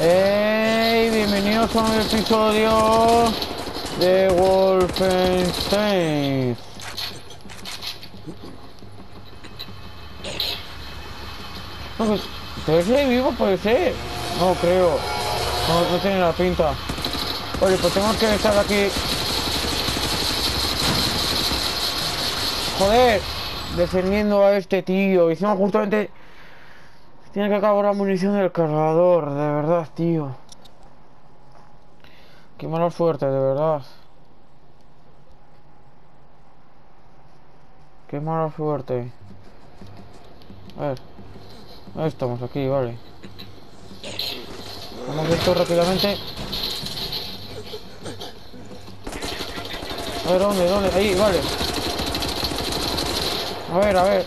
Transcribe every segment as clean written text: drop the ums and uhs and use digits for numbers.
¡Hey! Bienvenidos a un episodio de Wolfenstein. No, pues, ¿puede ser vivo? Puede ser. No creo. No tiene la pinta. Oye, pues tenemos que estar aquí. Joder. Defendiendo a este tío. Hicimos justamente... Tiene que acabar la munición del cargador. De verdad, tío. Qué mala suerte, de verdad. Qué mala suerte. A ver. Ahí estamos, aquí, vale. Vamos esto rápidamente. A ver, ¿dónde? Ahí, vale. A ver.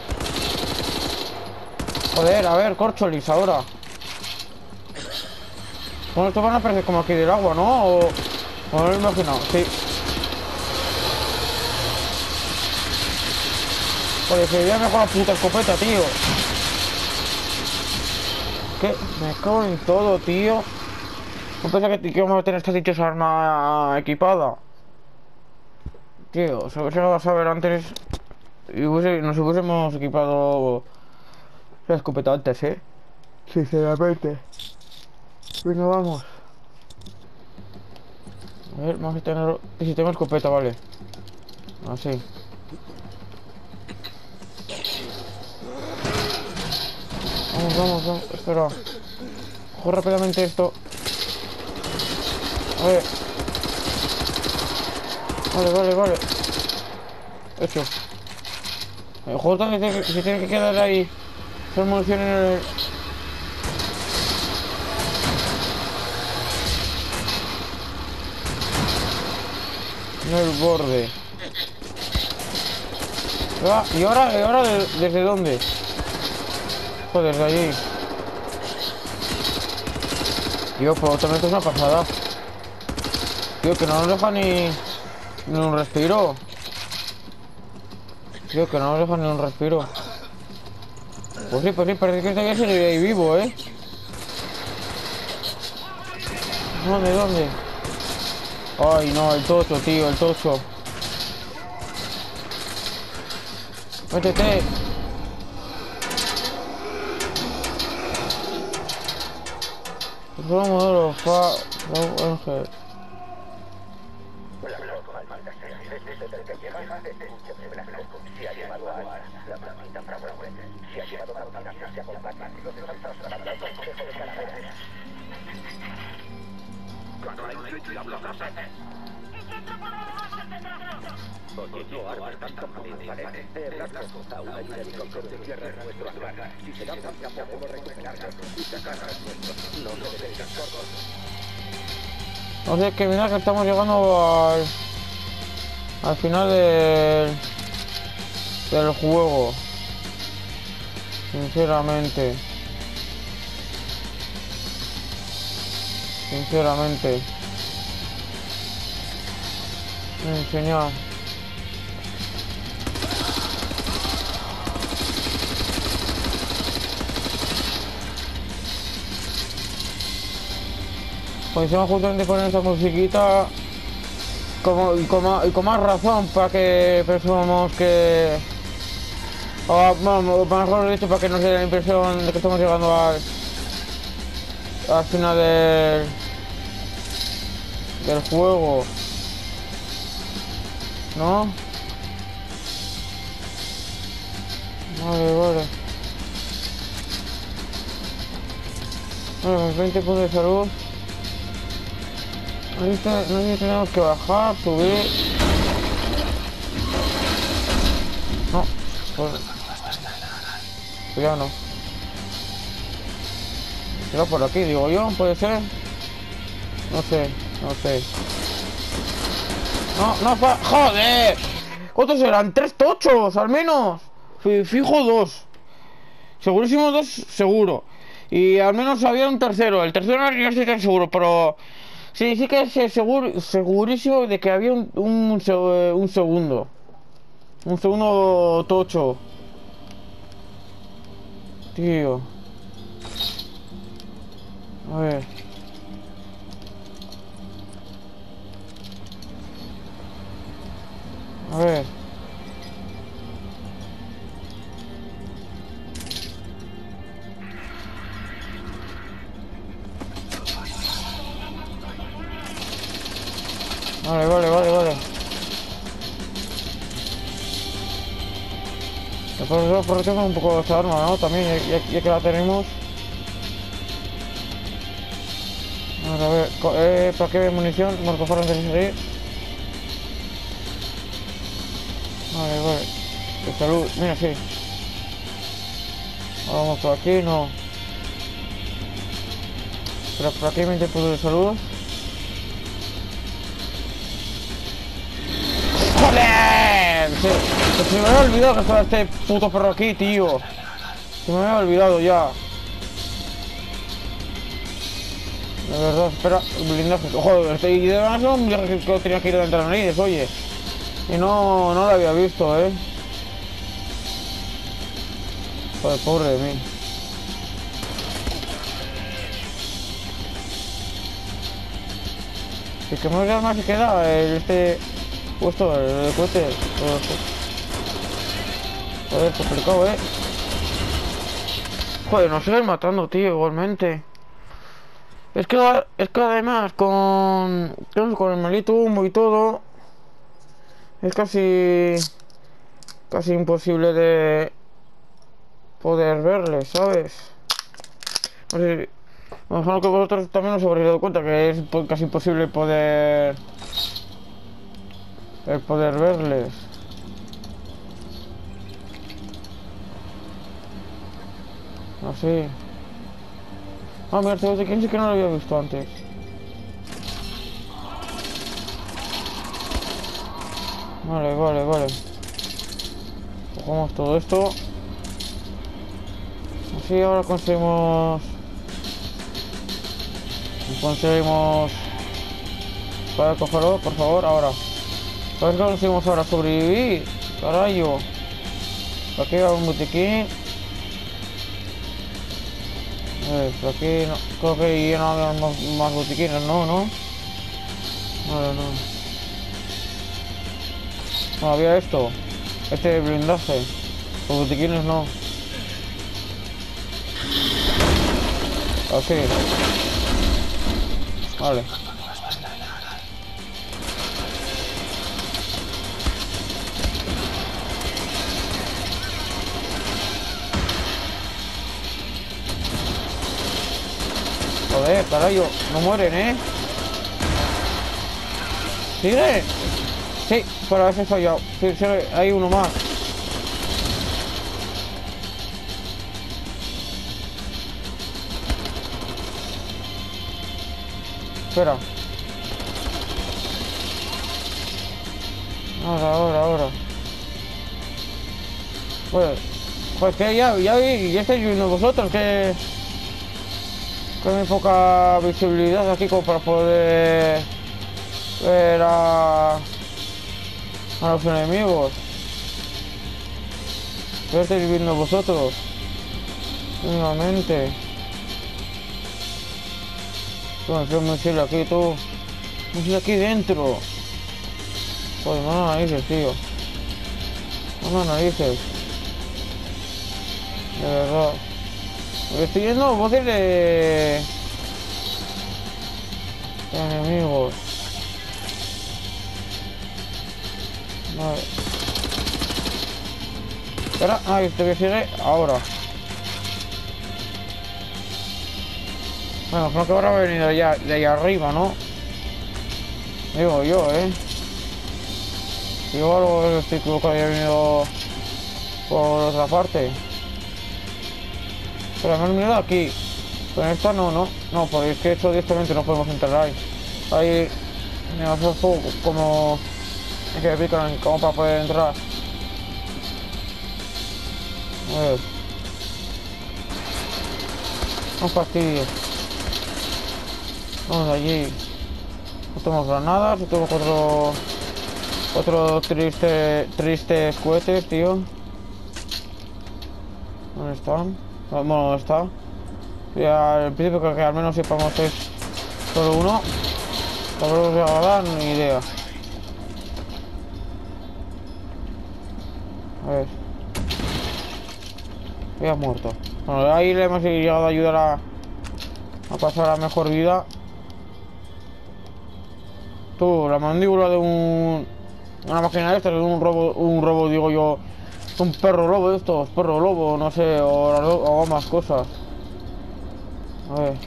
Joder, a ver, corcholis ahora. Bueno, estos van a aparecer como aquí del agua, ¿no? O no lo he imaginado, sí. Joder, se veía mejor la puta escopeta, tío. ¿Qué? Me cago en todo, tío. No pensaba que vamos a tener esta dichosa arma equipada. Tío, se hubiese dado a saber antes y nos hubiésemos equipado la escopeta antes, ¿eh? Sinceramente. Venga, vamos. A ver, vamos a tener... Y si tengo escopeta, vale. Así. Vamos. Espera. Cojo rápidamente esto. A ver. Vale. Hecho. El juego también se tiene que quedar ahí. Son munición en el borde. ¿Y ahora desde dónde? Joder, desde allí. Tío, pues también esto es una pasada. Tío, que no nos deja ni un respiro. Tío, que no nos deja ni un respiro. Pues sí, parece que este ya seguiría ahí vivo, ¿eh? ¿Dónde? Ay, no, el tocho, tío, el tocho. Métete. Solo modelo Ángel. No sé, que mira que estamos llegando al final del juego. Sinceramente. Enseñar. Pues encima justamente poner esa musiquita y con más razón para que pensemos que... O mejor dicho, para que nos dé la impresión de que estamos llegando al final del juego. ¿No? Vale. Bueno, 20 puntos de salud. Ahorita tenemos que bajar, subir. No, pues ya no. Será por aquí, digo yo, puede ser. No sé. No, ¡joder! ¿Cuántos eran? ¡3 tochos, al menos! Fijo 2. Segurísimo 2, seguro. Y al menos había un tercero. El tercero no estoy tan seguro, pero... Sí que es segurísimo de que había un segundo. Un segundo tocho. Tío. A ver. A ver. Vale, vale, vale, vale. Después aprovechamos un poco esta arma, ¿no? También, ya que la tenemos. A ver, ¿para qué munición? Marcofaron antes de salir. Vale, vale. De salud, mira, sí. Vamos por aquí, no. Pero por aquí me puntos de salud. ¡Joder! Se me había olvidado que estaba este puto perro aquí, tío. Se me había olvidado ya. De verdad, espera, blindaje. Joder, este y de verdad es un blindaje que tenía que ir dentro de las narices, oye. Y no lo había visto, Joder, pobre de mí. ¿Y qué más se queda? Este puesto, el cohete. Joder, complicado, Joder, nos siguen matando, tío, igualmente. Es que además con el maldito humo y todo es casi imposible de poder verles, ¿sabes? No sé, me imagino que vosotros también os habréis dado cuenta que es casi imposible poder verles. Así. Ah, mira, este botiquín sí que no lo había visto antes. Vale, vale, vale. Cogemos todo esto. Así ahora conseguimos... Vale, cógelo, por favor, ahora. A ver qué conseguimos ahora, sobrevivir. Carayo. Aquí hay un botiquín. A ver, por aquí no. Creo que ya no había más botiquines, ¿no? Vale, no. No, había esto. Este blindaje. Los botiquines no. Así. Vale. Joder, carajo, no mueren, ¿Sigue? Sí, pero a veces he fallado. Sí, sigue, hay uno más. Espera. Ahora. Pues que ya estáis viendo vosotros que hay poca visibilidad aquí como para poder ver a los enemigos. ¿Qué estáis viendo vosotros? Nuevamente. Bueno, un misil aquí, tú. Un misil aquí dentro. Joder, no narices, tío. No narices. De verdad. Estoy viendo voces de enemigos. Vale. Espera, este que sigue ahora. Bueno, creo que habrá venido de allá arriba, ¿no? Digo yo, Igual algo estoy equivocado, había venido por otra parte. Pero me han mirado aquí. Pero en esta no, porque es que esto directamente no podemos entrar ahí. Ahí me va a hacer fuego como... Es que me pican como para poder entrar. A ver. No fastidies. Vamos de allí. No tenemos granadas, no tengo cuatro tristes cohetes, tío. ¿Dónde están? Bueno, ¿dónde está? Ya al principio creo que al menos sepamos que es solo uno. Tampoco os voy a dar ni idea. A ver. Ya ha muerto. Bueno, ahí le hemos llegado a ayudar a pasar a mejor vida. Tú, la mandíbula de una máquina de estas, de un robo, digo yo. Un perro lobo de estos, perro lobo, no sé, o más cosas. A ver.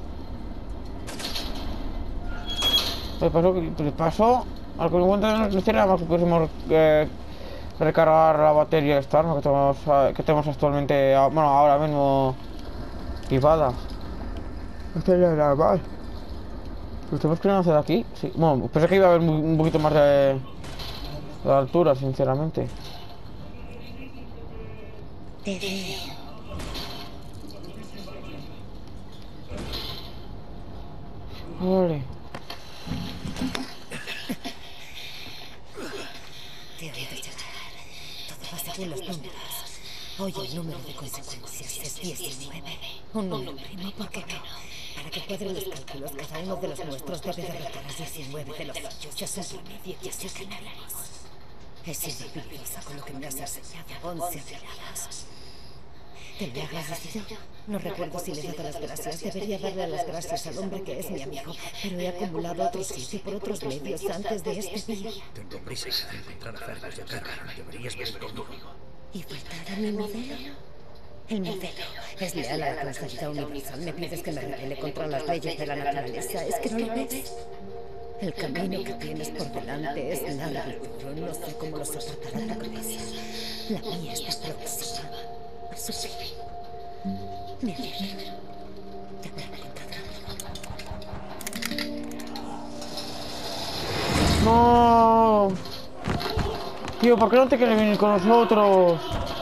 Le pasó. Al que me encuentro no sería más que pudiésemos recargar la batería esta arma que tenemos actualmente, bueno, ahora mismo equipada. No estaría nada mal. ¿Lo tenemos que hacer aquí? Sí. Bueno, pensé que iba a haber un poquito más de altura, sinceramente. Te veo. Vale. Te he oído llorar. Todo va según los números. Hoy el número de consecuencias es 19. Un número primo, ¿por qué no? Para que cuadren los cálculos, cada uno de los nuestros debe derrotar a 19 de los suyos. Yo soy promedio y así ganaremos. He sido habilidosa con lo que me has enseñado. 11 afiliados. ¿Te lo he agradecido? No recuerdo si le he dado las gracias. Debería darle las gracias al hombre que es mi amigo. Pero he acumulado otros 7 por otros medios antes de este día. Tengo prisa de encontrar a Fergus y a Carol. Deberías venir conmigo. ¿Y faltar a mi modelo? El modelo es leal a la causalidad universal. Me pides que me rebele contra las leyes de la naturaleza. ¿Es que no lo ves? El camino que tienes por delante es largo y duro. No sé cómo lo soportará tu cabeza. La mía está próxima a su fin. Me alegro de haberme encontrado. No. Tío, ¿por qué no te quieres venir con nosotros?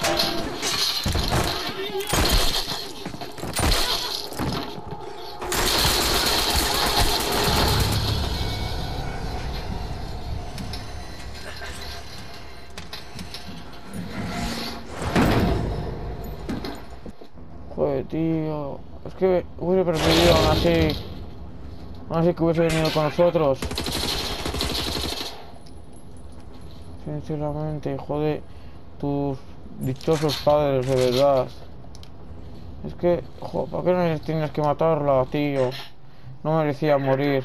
Joder, tío. Es que hubiese preferido aún así que hubiese venido con nosotros. Sinceramente, hijo de tus dichosos padres, de verdad. Es que, joder, ¿para qué no tienes que matarla, tío? No merecía morir.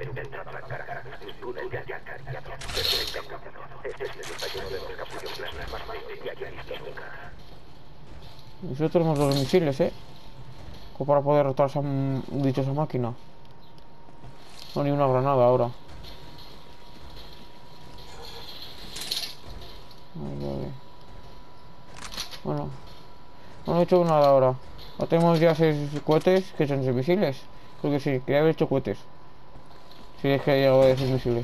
Nosotros tenemos los misiles, como para poder rotar esa dichosa máquina. No, ni una granada ahora. Vale. Bueno, no he hecho nada ahora. No tenemos ya 6 cohetes que son 6 misiles. Creo que sí, quería haber hecho cohetes. Si es que he llegado a 6 misiles.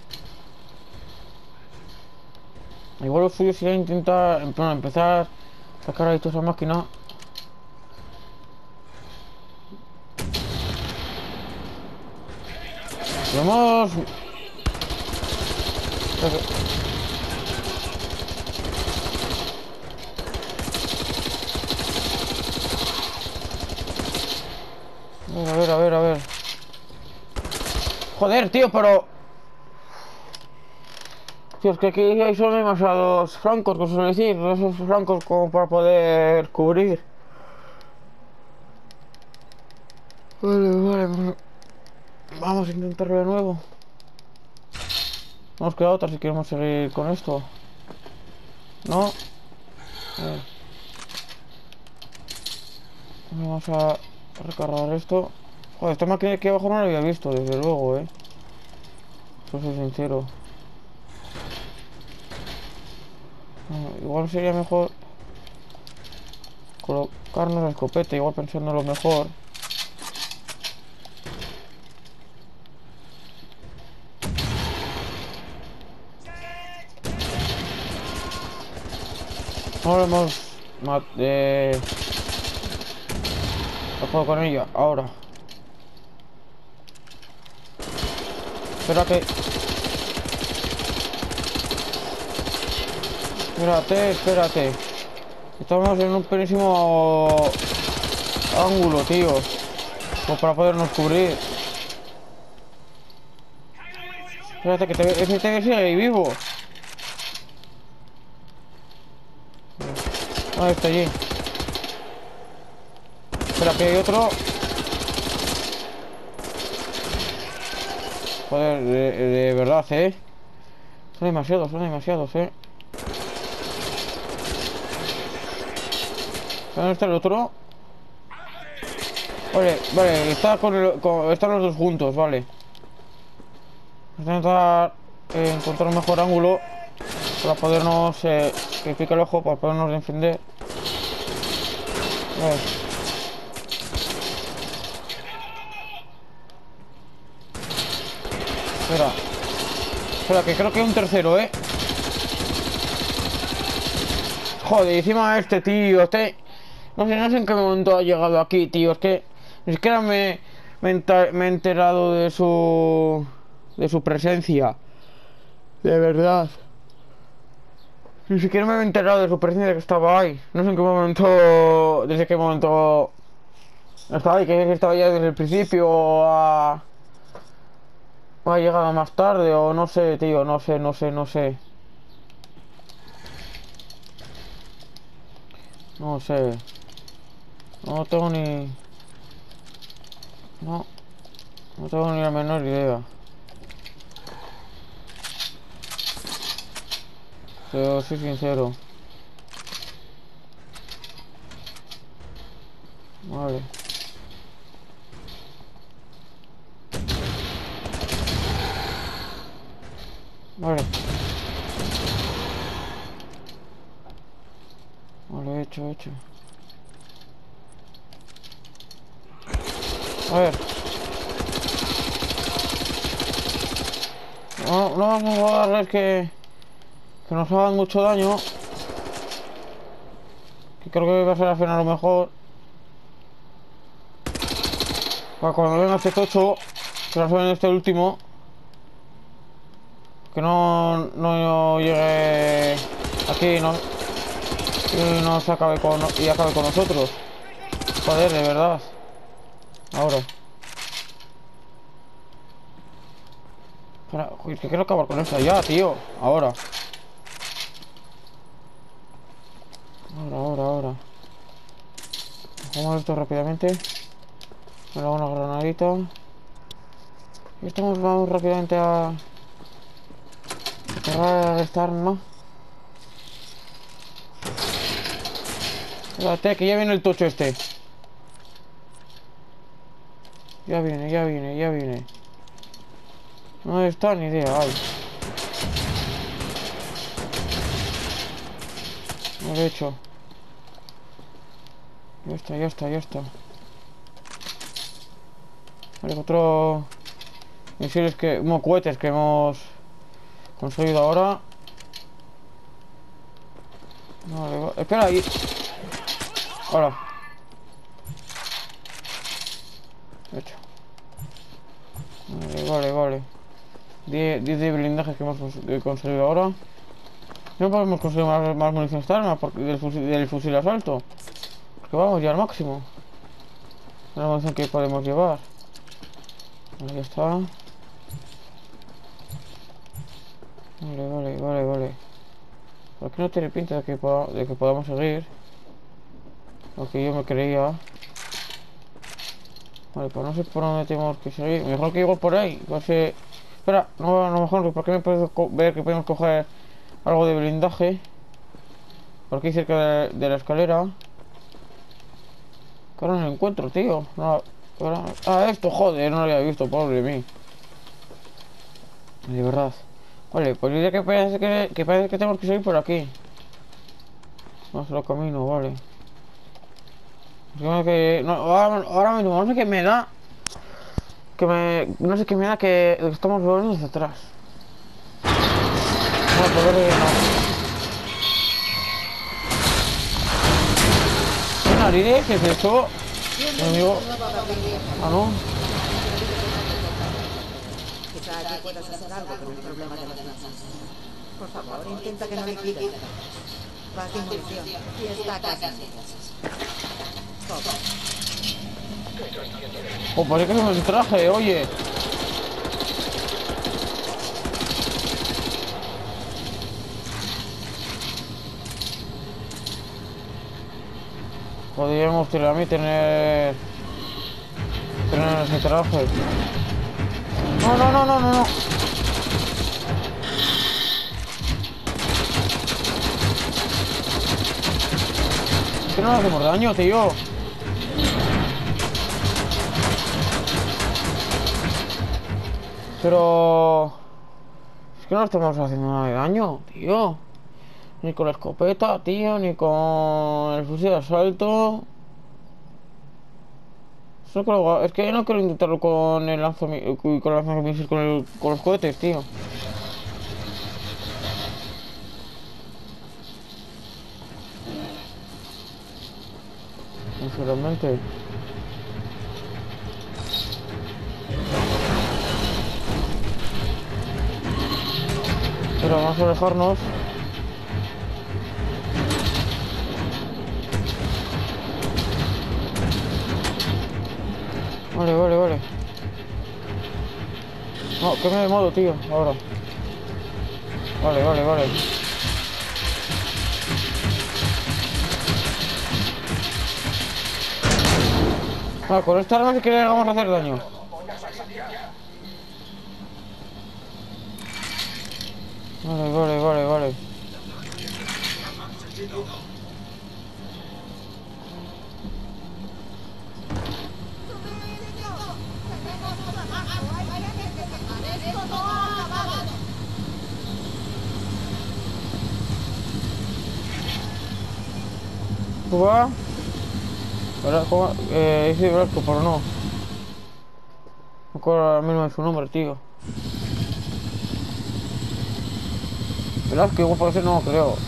Igual lo suyo sería intentar empezar a sacar ahí toda esa máquina. Vamos. A ver. Joder, tío, pero... Tío, es que aquí hay solo demasiados flancos, que suele decir, esos flancos como para poder cubrir. Vale. Vamos a intentarlo de nuevo. Nos queda otra si queremos seguir con esto. No. Vamos a recargar esto. Joder, esta máquina aquí abajo no la había visto, desde luego, Eso soy sincero. Igual sería mejor colocarnos la escopeta, igual pensando lo mejor. Ahora hemos no puedo con ella, ahora. Espérate. Espérate. Estamos en un pequeñísimo ángulo, tío. Como para podernos cubrir. Espérate, que ese sigue ahí vivo. Ah, está allí. Espera, que hay otro. Joder, de verdad, son demasiados, ¿Dónde está el otro? Vale, está están los dos juntos, vale. Vamos a intentar encontrar un mejor ángulo para podernos, que pique el ojo, para podernos defender. Vale. Espera, que creo que hay un tercero, Joder, encima este tío, no sé en qué momento ha llegado aquí, tío. Es que ni siquiera me he enterado de su presencia. De verdad. Ni siquiera me he enterado de su presencia, de que estaba ahí. No sé en qué momento, desde qué momento estaba ahí, que estaba ya desde el principio o ha llegado más tarde, o no sé, tío, no sé. No sé. No tengo ni... No, no tengo ni la menor idea. Pero soy sincero. Vale. Vale. Vale, hecho. A ver. No vamos a darles que nos hagan mucho daño. Que creo que va a ser al final lo mejor. Para cuando venga este tocho, que nos ven este último, que no llegue aquí y no se acabe y acabe con nosotros. Joder, de verdad. Ahora. Espera, uy, que quiero acabar con esto ya, tío. Ahora. Vamos esto rápidamente. Me hago una granadita. Y estamos, vamos rápidamente a cerrar esta arma. Espérate, que ya viene el tocho este. Ya viene. No está ni idea, ay. No lo he hecho. Ya está. Vale, otro misiles cohetes que hemos conseguido ahora. Vale, espera ahí. Ahora. Hecho. Vale. 10 de blindajes que hemos conseguido ahora. No podemos conseguir más munición esta arma del fusil de asalto. Porque vamos ya al máximo. La munición que podemos llevar. Ahí está. Vale. Aquí no tiene pinta de que podamos seguir. Lo que yo me creía. Vale, pues no sé por dónde tenemos que seguir. Mejor que igual por ahí. Espera, no, a lo mejor, ¿por qué me puedes ver que podemos coger algo de blindaje? Por aquí cerca de la escalera. Que ahora no lo encuentro, tío. No, esto, joder, no lo había visto, pobre de mí. De verdad. Vale, pues diría que parece que tenemos que seguir por aquí. Nuestro camino, vale. Ahora mismo no sé qué me da. No sé qué me da que estamos volviendo hacia atrás. No, poder no. ¿Qué narices? ¿Qué es eso? Mi amigo. Ah, no. Quizá aquí puedas hacer algo con el problema de las masas. Por favor, intenta que no liquides. Vas sin munición y está casi. Oh, parece que se me traje, oye. Podríamos tirar a mí tener ese traje. No, no, no, no, no, no. Que no le hacemos daño, tío. Pero... es que no le estamos haciendo nada de daño, tío. Ni con la escopeta, tío, ni con el fusil de asalto. Es que yo no quiero intentarlo con el lanzamisil, con los cohetes, tío. Sinceramente. Pero vamos a alejarnos. Vale, vale, vale. No, que me de modo, tío, ahora. Vale, vale, vale. Ah, con esta arma sí que le vamos a hacer daño. Vale, vale, vale, vale. ¿Tú vas? Dice Blasco, pero no. No acuerdo ahora mismo de su nombre, tío. Blasco, igual puede ser, no creo.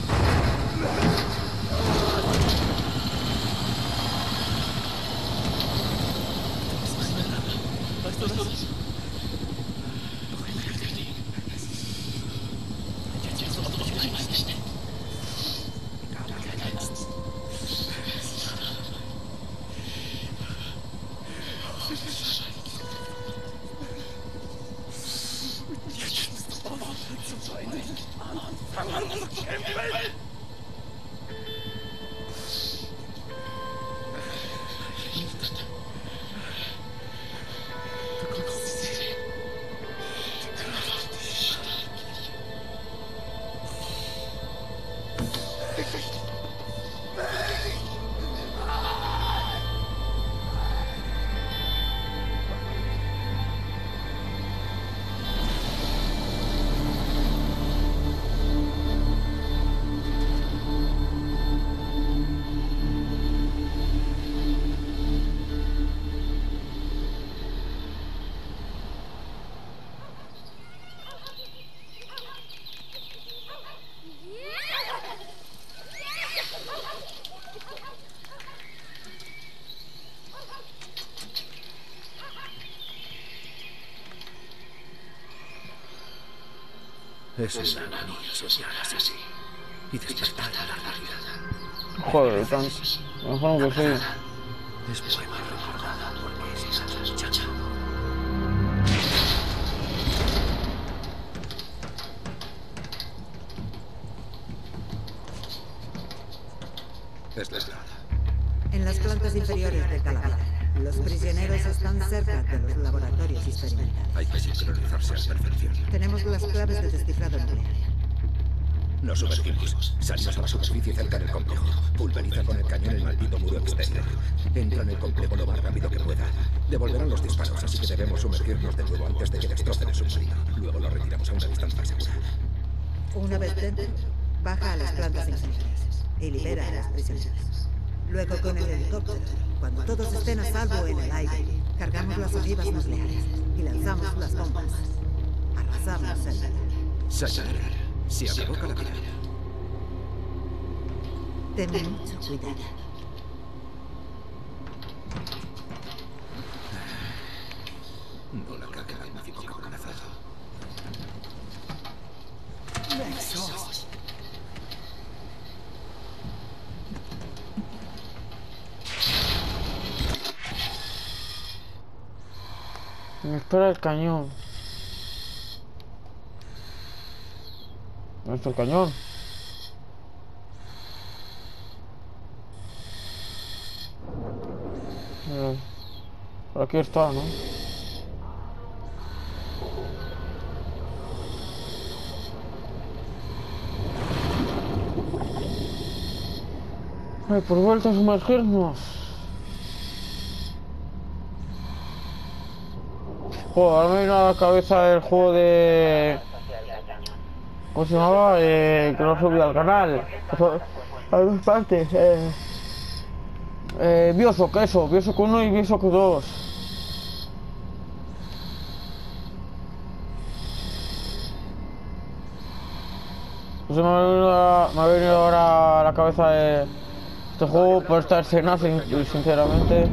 Es una agonía soñar así y despertar a la realidad. Joder, tanto. Mejor que sí. Es buena recordada porque es esa muchacha. Es desgrada. En las plantas inferiores de Calavera. Los prisioneros están cerca de los laboratorios experimentales. Hay que sincronizarse a la perfección. Tenemos las claves de descifrado nuclear. Nos sumergimos. Salimos a la superficie cerca del complejo. Pulveriza con el cañón el maldito muro exterior. Entra en el complejo lo más rápido que pueda. Devolverán los disparos, así que debemos sumergirnos de nuevo antes de que destrocen el submarino. Luego lo retiramos a una distancia segura. Una vez dentro, baja a las plantas inferiores y libera a los prisioneros. Luego con el helicóptero, cuando todos estén a salvo en el aire, cargamos las ojivas nucleares y lanzamos las bombas. Arrasamos el lugar. Sayonara. Se acabó Calavera. Ten mucho cuidado. No la caga, magnífico cabronazo. Me espera el cañón. ¿Dónde está el cañón? Por aquí está, ¿no? Ay, por vuelta a sumergirnos. Joder, ahora me vino a la cabeza el juego de... ¿Cómo se llamaba? Que no subí al canal. Hay dos partes. Bioshock, eso. Bioshock 1 y Bioshock 2. Pues me ha venido ahora a la cabeza este juego por esta escena, sinceramente.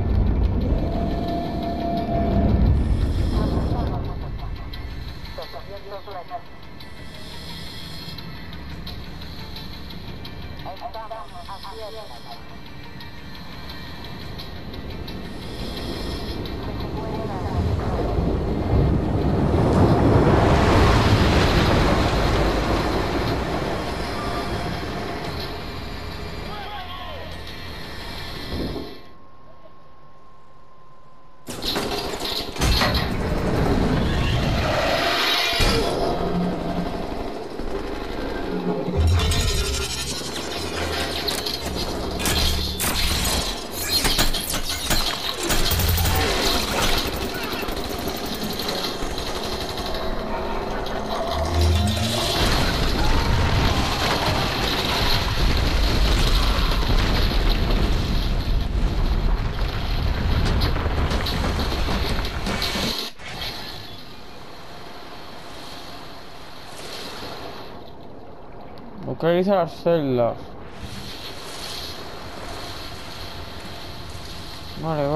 Localiza las celdas. Vale.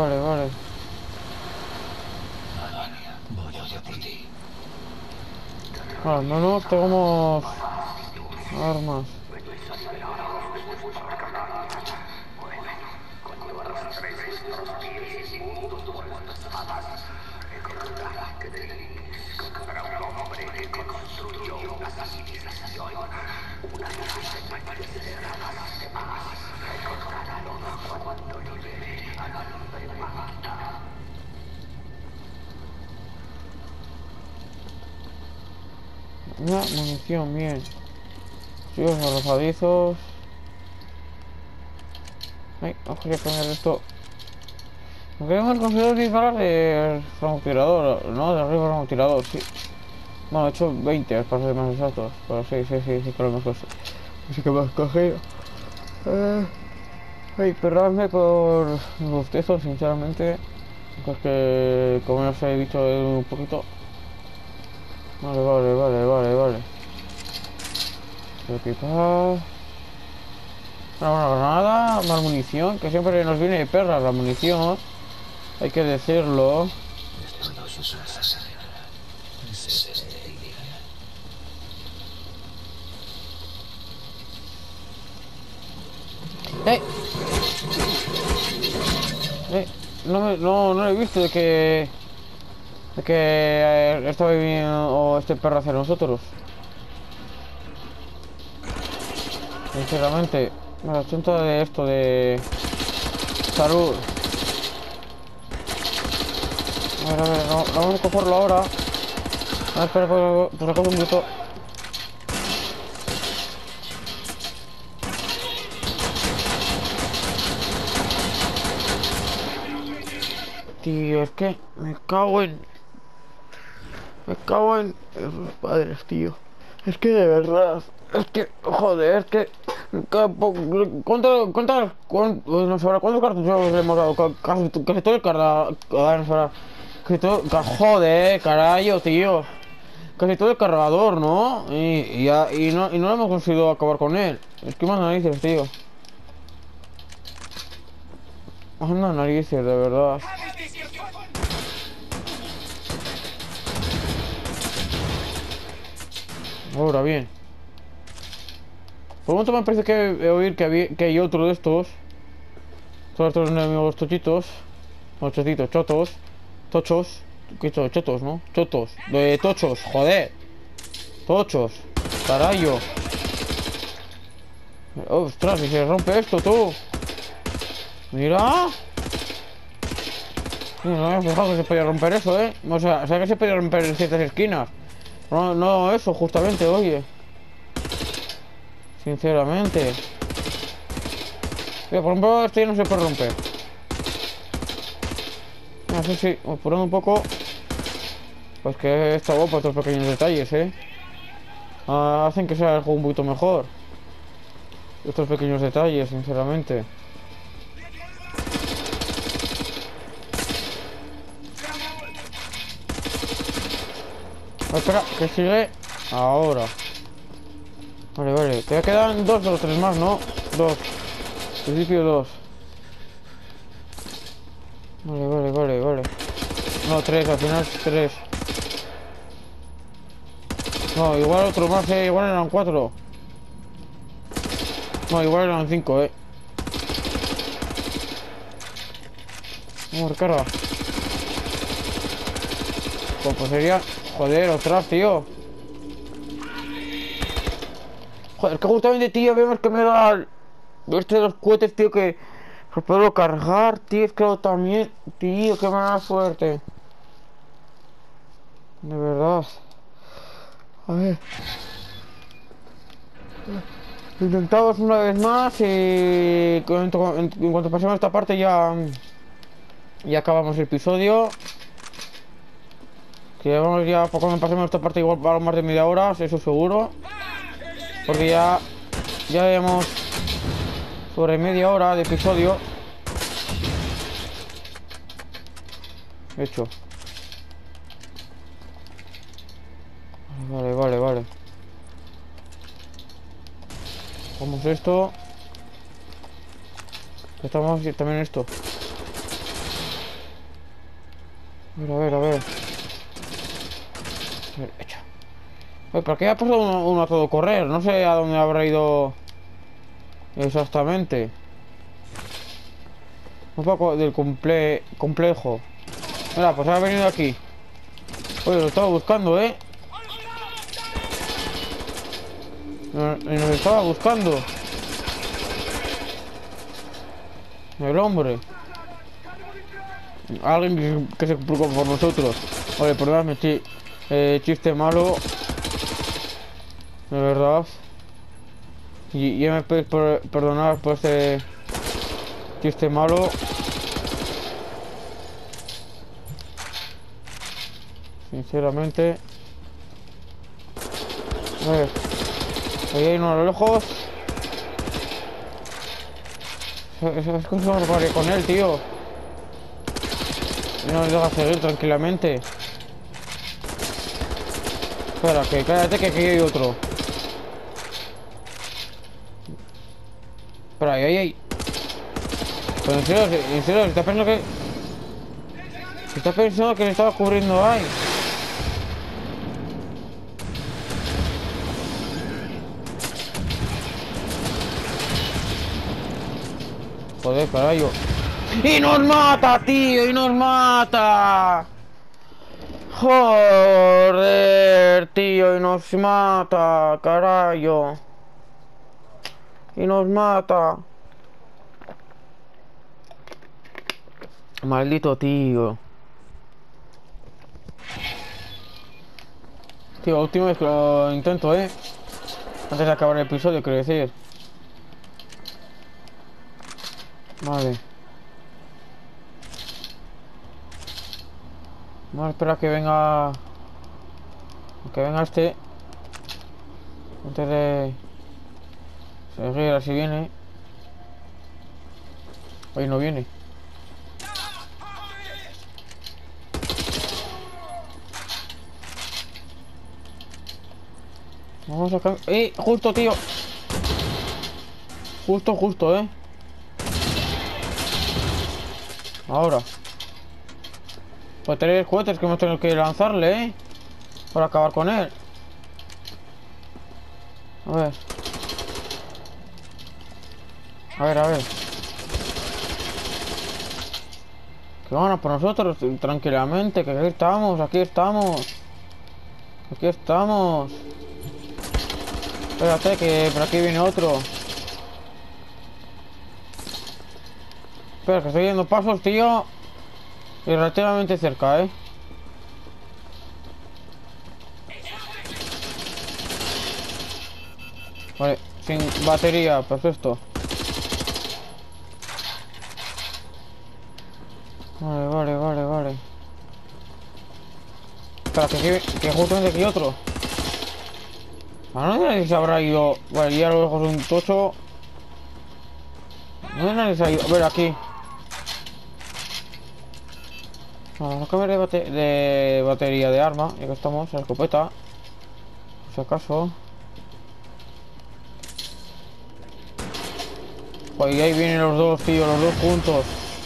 Al menos tenemos armas. Una munición, bien. Sigo arrojadizos. Ay, no quería poner esto. No queremos conseguir disparar de francotirador, ¿no? De arriba francotirador, sí. Bueno, he hecho 20 para ser más exactos. Pero sí que lo hemos cogido. Sí que me has cogido. Ay, perdonadme por los bostezos, sinceramente. Es que, como ya os he dicho un poquito. Vale. Equipar. Una granada, más munición, que siempre nos viene de perra la munición. Hay que decirlo. No he visto de que estaba viviendo este perro hacia nosotros. Sinceramente, me la chunta de esto de salud. A ver, no vamos a cogerlo ahora. A ver, espera, pues cojo un minuto. Tío, es que me cago en esos padres, tío. Es que de verdad, joder, ¿cuántos cartuchos le hemos dado? Casi todo el cargador. Joder, carajo, tío. Casi todo el cargador, ¿no? Y no hemos conseguido acabar con él. Es que más narices, tío. Más narices, de verdad. Ahora bien. Por un momento me parece que oír que hay otro de estos. Todos estos enemigos tochitos. No, chotitos, chotos. Tochos. ¿Qué son? Chotos, ¿no? Chotos. De tochos, joder. Tochos. Carayo. Ostras, si se rompe esto, tú. Mira. No me había fijado que se podía romper eso, O sea que se podía romper en ciertas esquinas. No, no eso, justamente, oye. Sinceramente. Mira, por ejemplo, este ya no se puede romper. No sé si, apurando un poco. Pues que está guapo estos pequeños detalles, hacen que sea el juego un poquito mejor. Estos pequeños detalles, sinceramente. Espera, que sigue ahora. Vale, vale. Te quedan 2 o 3 más, ¿no? 2. En principio 2. Vale, vale, vale, vale. No, 3, al final 3. No, igual otro más, igual eran 4. No, igual eran 5, Vamos, recarga. Pues sería... Joder, ostras, tío. Joder, que justamente, tío, vemos que me da... Este de los cohetes, tío, que... Pues puedo cargar, tío, es que también... Tío, qué mala suerte. De verdad. A ver. Lo intentamos una vez más y... En cuanto pasemos esta parte ya... Ya acabamos el episodio. Que vamos ya, poco me pasemos esta parte igual para más de media hora, eso seguro. Porque ya llevamos sobre media hora de episodio. Hecho. Vale, vale, vale. Vamos esto. Estamos también esto. A ver, a ver, a ver. Hecho. ¿Por qué ha pasado uno a todo correr? No sé a dónde habrá ido exactamente. Un poco del complejo. Mira, pues ha venido aquí. Oye, lo estaba buscando, Y nos estaba buscando. El hombre. Alguien que se preocupa por nosotros. Vale, perdóname, chiste malo. De verdad. Y ya me podéis perdonar por este chiste malo. Sinceramente. A ver. Ahí hay uno a lo lejos. Es que se va con él, tío. No nos deja seguir tranquilamente. Espera, que cállate que aquí hay otro. Espera, ahí. Pero en serio, ¿estás pensando que... ¿Estás pensando que le estaba cubriendo ahí? Joder, carajo. ¡Y nos mata, tío! ¡Y nos mata! Joder, tío, y nos mata, carajo. Y nos mata. Maldito tío. Tío, última vez que lo intento, Antes de acabar el episodio, quiero decir. Vale. Vamos a esperar a que venga... Que venga este. Antes de... seguir, así viene. Hoy no viene. Vamos a cambiar... Justo, tío. Justo, Ahora. Pues 3 cohetes que hemos tenido que lanzarle, para acabar con él. A ver. A ver. Que van a por nosotros tranquilamente, que aquí estamos. Espérate, que por aquí viene otro. Espera, que estoy viendo pasos, tío. Y relativamente cerca, Vale, sin batería, perfecto. Vale. Espera, que justamente aquí otro. No sé si se habrá ido. Vale, ya lo dejo un tocho. No sé si se ha ido. A ver, aquí. Vamos a cambiar de batería de arma. Ya que estamos, la escopeta. Por si acaso. Pues ahí vienen los dos, tío, los dos juntos.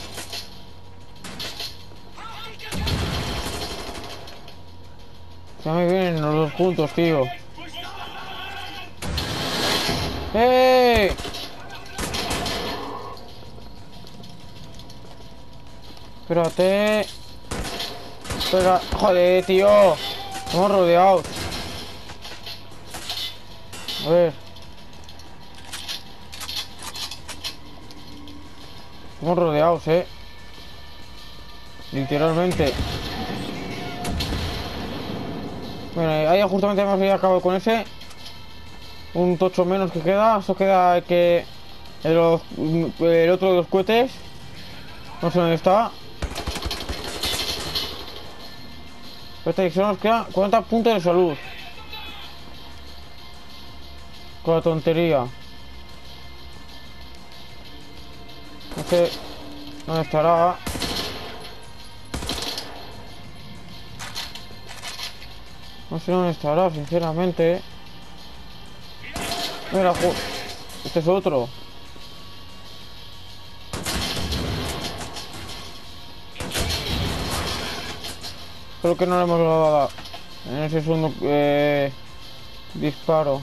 Ya me vienen los dos juntos, tío. ¡Eh! Espérate. Espera, joder, tío. Estamos rodeados. A ver. Estamos rodeados, literalmente. Bueno, ahí justamente hemos acabado con ese. Un tocho menos que queda. Eso queda el otro de los cohetes. No sé dónde está. Espérate, que solo nos queda 40 puntos de salud. Con la tontería. No sé dónde estará. No sé dónde estará, sinceramente. Mira, este es otro. Creo que no le hemos dado en ese segundo disparo.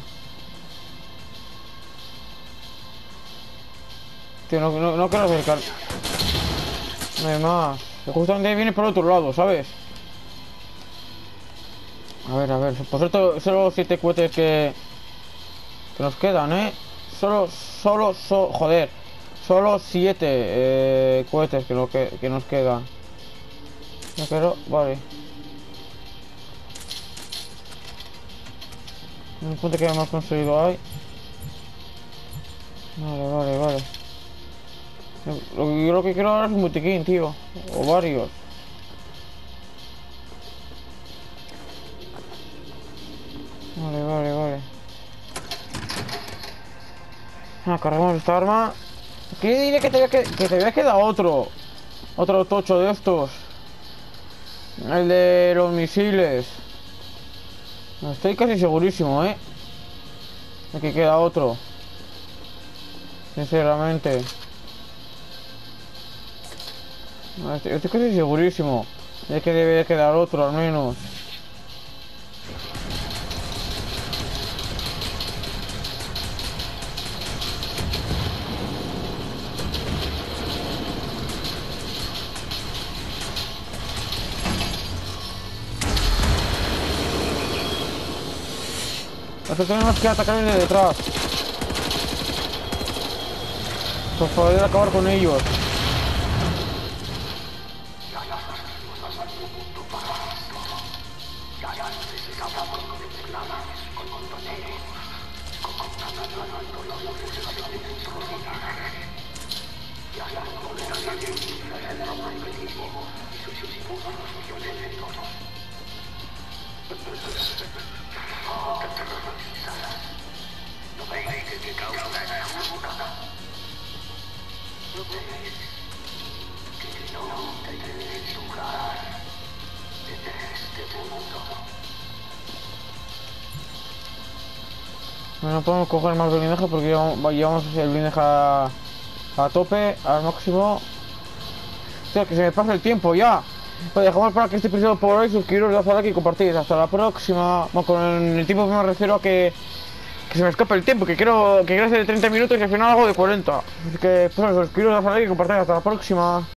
Tío, no quiero acercar. No hay más. Que justamente viene por otro lado, ¿sabes? A ver. Por cierto, solo 7 cohetes que nos quedan, joder. Solo 7 cohetes que nos quedan. No quiero, vale. Un punto que hemos conseguido ahí. Vale. Lo que quiero ahora es un botiquín, tío. O varios. Vale. Cargamos esta arma. Aquí diré que te había quedado otro tocho de estos. El de los misiles. Estoy casi segurísimo, de que queda otro. Sinceramente. Estoy casi segurísimo de que debe quedar otro al menos. Nosotros tenemos que atacar desde detrás para poder acabar con ellos. No podemos coger más blindaje porque llevamos el blindaje a tope, al máximo. O sea, que se me pasa el tiempo ya. Pues dejamos para que este episodio por hoy, suscribiros, dadle a like y compartid. Hasta la próxima. Bueno, con el tiempo me refiero a que se me escape el tiempo, que quiero hacer 30 minutos y al final hago de 40. Así que pues suscribiros, dadle a like y compartid. Hasta la próxima.